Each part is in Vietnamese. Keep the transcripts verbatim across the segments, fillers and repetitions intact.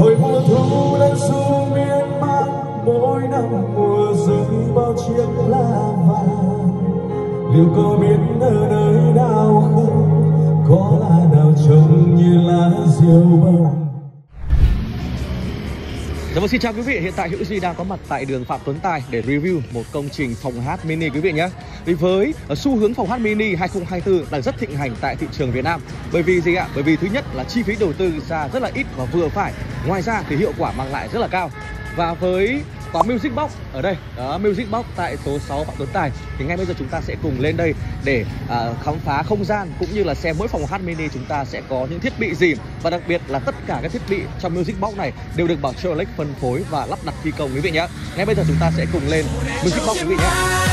hồi mùa thu đang xuống miên man, mỗi năm mùa rơi bao chiếc lá vàng. Liệu có biết ở nơi nào không, có lá nào trông như lá diều bông. Dạ vâng, xin chào quý vị, hiện tại Hữu Duy đang có mặt tại đường Phạm Tuấn Tài để review một công trình phòng hát mini quý vị nhé. Vì với xu hướng phòng hát mini hai không hai tư đang rất thịnh hành tại thị trường Việt Nam. Bởi vì gì ạ? Bởi vì thứ nhất là chi phí đầu tư ra rất là ít và vừa phải. Ngoài ra thì hiệu quả mang lại rất là cao. Và với có Music Box ở đây, đó, Music Box tại số sáu Phạm Tuấn Tài, thì ngay bây giờ chúng ta sẽ cùng lên đây để à, khám phá không gian cũng như là xem mỗi phòng hát mini chúng ta sẽ có những thiết bị gì, và đặc biệt là tất cả các thiết bị trong Music Box này đều được bảo Chevrolet phân phối và lắp đặt thi công quý vị nhé. Ngay bây giờ chúng ta sẽ cùng lên Music Box quý vị nhé.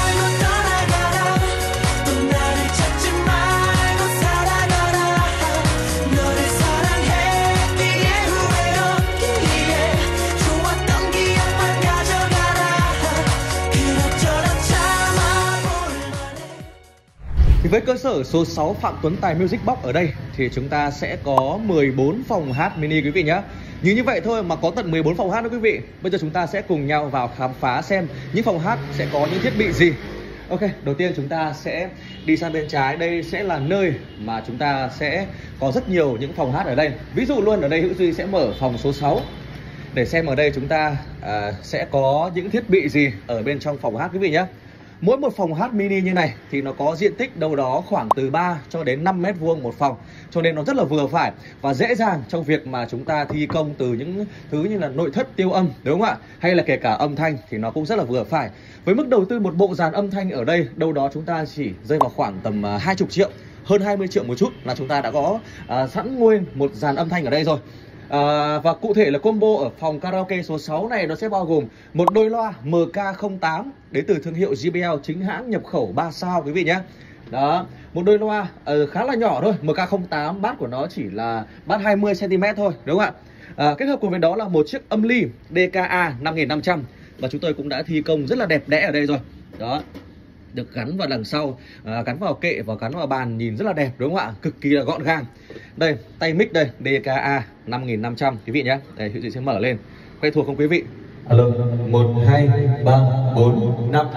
Thì với cơ sở số sáu Phạm Tuấn Tài Music Box ở đây thì chúng ta sẽ có mười bốn phòng hát mini quý vị nhé. Như như vậy thôi mà có tận mười bốn phòng hát đó quý vị. Bây giờ chúng ta sẽ cùng nhau vào khám phá xem những phòng hát sẽ có những thiết bị gì. Ok, đầu tiên chúng ta sẽ đi sang bên trái. Đây sẽ là nơi mà chúng ta sẽ có rất nhiều những phòng hát ở đây. Ví dụ luôn ở đây Hữu Duy sẽ mở phòng số sáu để xem ở đây chúng ta à, sẽ có những thiết bị gì ở bên trong phòng hát quý vị nhé. Mỗi một phòng hát mini như này thì nó có diện tích đâu đó khoảng từ ba cho đến năm mét vuông một phòng, cho nên nó rất là vừa phải và dễ dàng trong việc mà chúng ta thi công từ những thứ như là nội thất tiêu âm, đúng không ạ? Hay là kể cả âm thanh thì nó cũng rất là vừa phải. Với mức đầu tư một bộ dàn âm thanh ở đây đâu đó chúng ta chỉ rơi vào khoảng tầm hai mươi triệu, hơn hai mươi triệu một chút là chúng ta đã có uh, sẵn nguyên một dàn âm thanh ở đây rồi. À, và cụ thể là combo ở phòng karaoke số sáu này nó sẽ bao gồm một đôi loa M K không tám đến từ thương hiệu J B L chính hãng nhập khẩu ba sao quý vị nhé. Đó, một đôi loa uh, khá là nhỏ thôi, M K không tám, bát của nó chỉ là bát hai mươi xăng ti mét thôi, đúng không ạ? À, kết hợp cùng với đó là một chiếc âm ly D K A năm nghìn năm trăm và chúng tôi cũng đã thi công rất là đẹp đẽ ở đây rồi. Đó, được gắn vào đằng sau, à, gắn vào kệ và gắn vào bàn, nhìn rất là đẹp, đúng không ạ? Cực kỳ là gọn gàng. Đây, tay mic đây, D K A năm nghìn năm trăm quý vị nhé. Đây, Hữu Duy sẽ mở lên. Quen thuộc không quý vị? Alo, một, hai, ba, bốn, năm.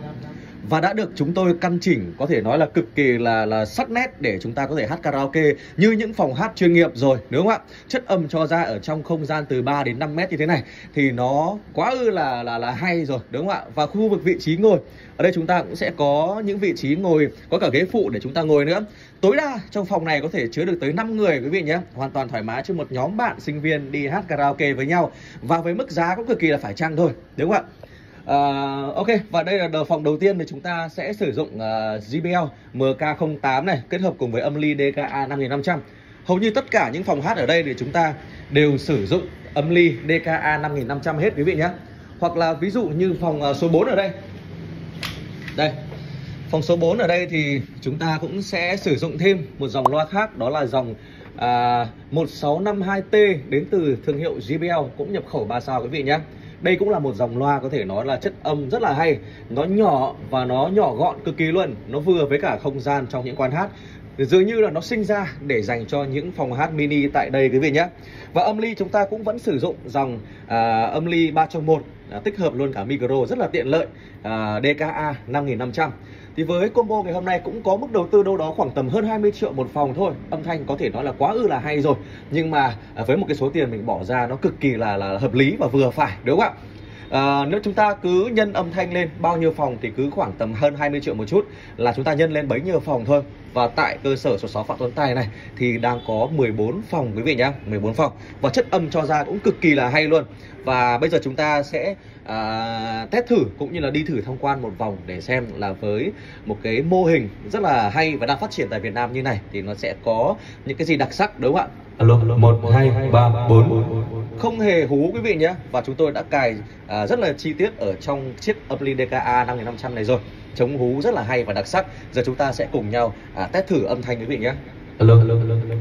Và đã được chúng tôi căn chỉnh, có thể nói là cực kỳ là là sắc nét để chúng ta có thể hát karaoke như những phòng hát chuyên nghiệp rồi, đúng không ạ? Chất âm cho ra ở trong không gian từ ba đến năm mét như thế này thì nó quá ư là là là hay rồi, đúng không ạ? Và khu vực vị trí ngồi ở đây chúng ta cũng sẽ có những vị trí ngồi, có cả ghế phụ để chúng ta ngồi nữa. Tối đa trong phòng này có thể chứa được tới năm người quý vị nhé. Hoàn toàn thoải mái cho một nhóm bạn sinh viên đi hát karaoke với nhau. Và với mức giá cũng cực kỳ là phải chăng thôi, đúng không ạ? Uh, ok, và đây là phòng đầu tiên thì chúng ta sẽ sử dụng uh, J B L M K không tám này kết hợp cùng với âm ly D K A năm nghìn năm trăm. Hầu như tất cả những phòng hát ở đây thì chúng ta đều sử dụng âm ly D K A năm nghìn năm trăm hết quý vị nhé. Hoặc là ví dụ như phòng uh, số bốn ở đây. Đây, phòng số bốn ở đây thì chúng ta cũng sẽ sử dụng thêm một dòng loa khác, đó là dòng uh, một sáu năm hai T đến từ thương hiệu J B L cũng nhập khẩu ba sao quý vị nhé. Đây cũng là một dòng loa có thể nói là chất âm rất là hay. Nó nhỏ và nó nhỏ gọn cực kỳ luôn. Nó vừa với cả không gian trong những quán hát. Dường như là nó sinh ra để dành cho những phòng hát mini tại đây quý vị nhé. Và âm ly chúng ta cũng vẫn sử dụng dòng à, âm ly ba trong một, à, tích hợp luôn cả micro rất là tiện lợi, à, D K A năm nghìn năm trăm. Thì với combo ngày hôm nay cũng có mức đầu tư đâu đó khoảng tầm hơn hai mươi triệu một phòng thôi. Âm thanh có thể nói là quá ư là hay rồi. Nhưng mà à, với một cái số tiền mình bỏ ra nó cực kỳ là, là hợp lý và vừa phải, đúng không ạ? À, nếu chúng ta cứ nhân âm thanh lên bao nhiêu phòng thì cứ khoảng tầm hơn hai mươi triệu một chút là chúng ta nhân lên bấy nhiêu phòng thôi. Và tại cơ sở số sáu Phạm Tuấn Tài này thì đang có mười bốn phòng quý vị nhá, mười bốn phòng. Và chất âm cho ra cũng cực kỳ là hay luôn. Và bây giờ chúng ta sẽ à, test thử cũng như là đi thử tham quan một vòng để xem là với một cái mô hình rất là hay và đang phát triển tại Việt Nam như này thì nó sẽ có những cái gì đặc sắc, đúng không ạ? Alo, một, hai, ba, bốn. Không hề hú quý vị nhé. Và chúng tôi đã cài à, rất là chi tiết ở trong chiếc âm ly D K A năm nghìn năm trăm này rồi. Chống hú rất là hay và đặc sắc. Giờ chúng ta sẽ cùng nhau à, test thử âm thanh quý vị nhé. Alo, alo, alo, alo.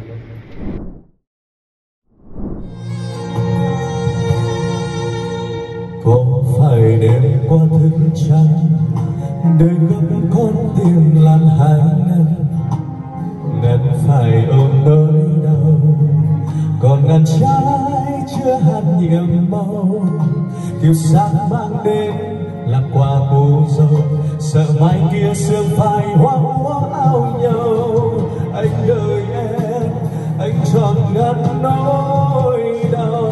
Có phải đêm qua thức trắng đời gấp con tim lan hai năm, ngất phải ôm nỗi đau còn ngàn trái chưa hạt nhiệm màu, kiều sáng mang đến là quà cô dâu, sợ mai kia sương phai hoang hoang ao nhau. Anh đợi em, anh chọn ngăn nỗi đau.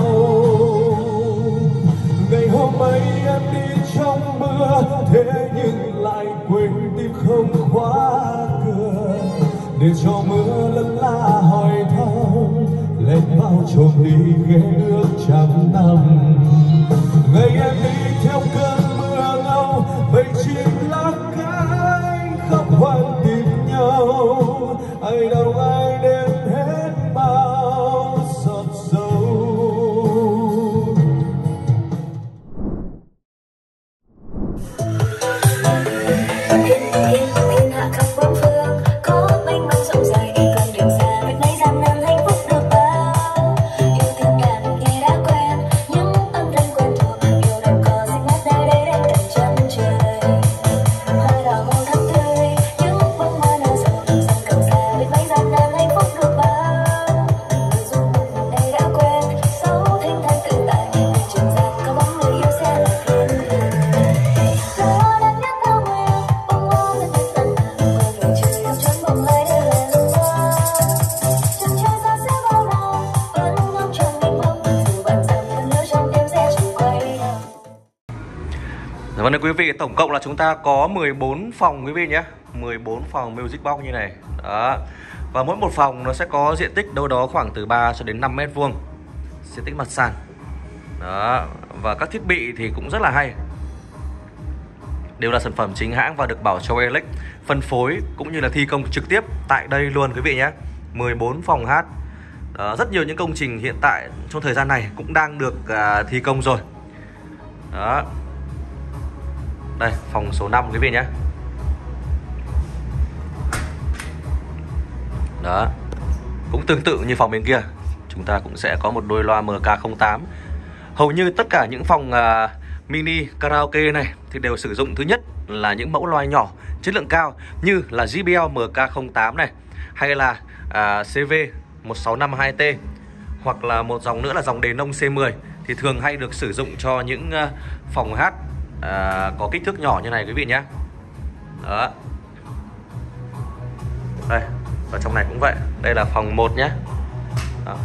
Ngày hôm ấy em đi trong mưa, thế nhưng lại quên tim không khóa cửa, để cho mưa lân la hỏi thăm, lên bao trộm đi ghé nước trăm năm. Ngày em đi theo cơn mưa ngâu, mây chim lá cánh khóc hoang tìm nhau. Ai đâu ai đem hết bao giọt dầu. Thiên hạ khắp bốn phương có mênh mông rộng dài, con đường xa biết mấy gian nan hạnh phúc được bao. Yêu thương càng nghe đã quen những âm thanh quen thuộc, yêu đâu có xinh ngát nơi đây đến tận chân trời. Hoa đào màu thắm tươi, những bông hoa nở rộ, dòng cầm xa biết mấy gian nan hạnh phúc được bao. Người du mục này đã quen dấu thanh thản tự tại, bên trường giang có bóng người yêu sẽ là thiên đường. Gió đang nhắc theo nguyện, bông hoa ngân ngân tàn tàn, mưa nổi trời đắp chốn bóng ai đưa làn hoa. Chân trời xa xưa bao la, vẫn ngóng trông mênh mông, dù bạn rằng cơn nhớ trong đêm sẽ chẳng quay đầu. Dạ vâng, quý vị, tổng cộng là chúng ta có mười bốn phòng quý vị nhé, mười bốn phòng Music Box như này. Đó. Và mỗi một phòng nó sẽ có diện tích đâu đó khoảng từ ba cho đến năm mét vuông diện tích mặt sàn. Đó. Và các thiết bị thì cũng rất là hay, đều là sản phẩm chính hãng và được Bảo Châu Elec phân phối cũng như là thi công trực tiếp tại đây luôn quý vị nhé. mười bốn phòng hát. Đó, rất nhiều những công trình hiện tại trong thời gian này cũng đang được uh, thi công rồi. Đó. Đây, phòng số năm quý vị nhé. Đó. Cũng tương tự như phòng bên kia, chúng ta cũng sẽ có một đôi loa M K không tám. Hầu như tất cả những phòng uh, mini karaoke này thì đều sử dụng thứ nhất là những mẫu loa nhỏ chất lượng cao như là J B L M K không tám này, hay là uh, C V một sáu năm hai T, hoặc là một dòng nữa là dòng đền nông C mười, thì thường hay được sử dụng cho những uh, phòng hát uh, có kích thước nhỏ như này quý vị nhé. Đó. Đây, và trong này cũng vậy. Đây là phòng một nhé. Đó.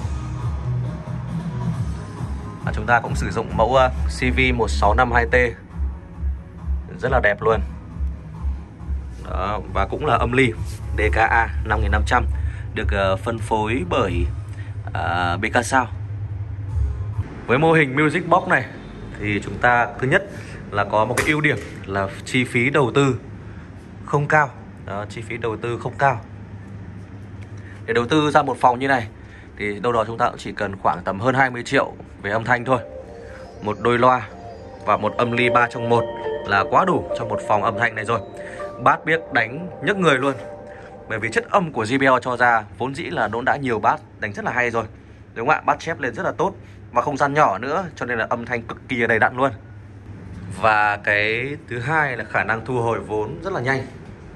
À, chúng ta cũng sử dụng mẫu uh, C V một sáu năm hai T, rất là đẹp luôn. Đó, và cũng là âm ly D K A năm nghìn năm trăm, được uh, phân phối bởi uh, B K Sound. Với mô hình Music Box này thì chúng ta thứ nhất là có một cái ưu điểm là chi phí đầu tư không cao. Đó, chi phí đầu tư không cao. Để đầu tư ra một phòng như này thì đâu đó chúng ta cũng chỉ cần khoảng tầm hơn hai mươi triệu về âm thanh thôi. Một đôi loa và một âm ly ba trong một là quá đủ cho một phòng âm thanh này rồi. Bass biết đánh nhức người luôn, bởi vì chất âm của J B L cho ra vốn dĩ là nó đã nhiều bass đánh rất là hay rồi, đúng không ạ? Bass chép lên rất là tốt và không gian nhỏ nữa, cho nên là âm thanh cực kỳ đầy đặn luôn. Và cái thứ hai là khả năng thu hồi vốn rất là nhanh.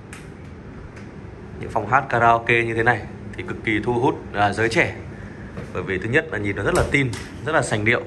Những phòng hát karaoke như thế này thì cực kỳ thu hút à, giới trẻ, bởi vì thứ nhất là nhìn nó rất là teen, rất là sành điệu.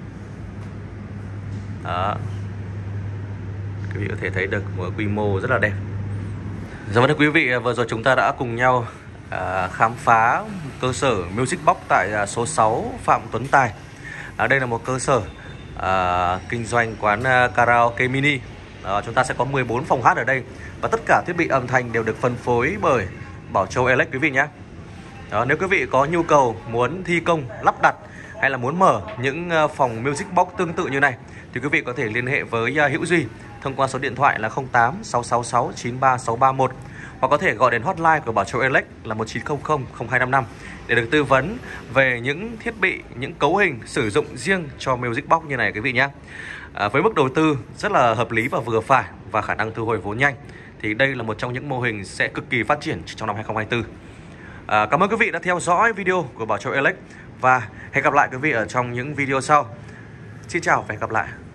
Đó, quý vị có thể thấy được một quy mô rất là đẹp. Dạ vâng, quý vị, vừa rồi chúng ta đã cùng nhau à, khám phá cơ sở Music Box tại à, số sáu Phạm Tuấn Tài. À, đây là một cơ sở à, kinh doanh quán à, karaoke mini. À, chúng ta sẽ có mười bốn phòng hát ở đây và tất cả thiết bị âm thanh đều được phân phối bởi Bảo Châu Elec quý vị nhé. Đó, nếu quý vị có nhu cầu muốn thi công, lắp đặt hay là muốn mở những phòng Music Box tương tự như này thì quý vị có thể liên hệ với Hữu Duy thông qua số điện thoại là không tám sáu sáu sáu chín ba sáu ba một, hoặc có thể gọi đến hotline của Bảo Châu Elec là một chín không không không hai năm năm để được tư vấn về những thiết bị, những cấu hình sử dụng riêng cho Music Box như này quý vị nhé. À, với mức đầu tư rất là hợp lý và vừa phải và khả năng thu hồi vốn nhanh thì đây là một trong những mô hình sẽ cực kỳ phát triển trong năm hai không hai tư. À, cảm ơn quý vị đã theo dõi video của Bảo Châu Elec và hẹn gặp lại quý vị ở trong những video sau. Xin chào và hẹn gặp lại.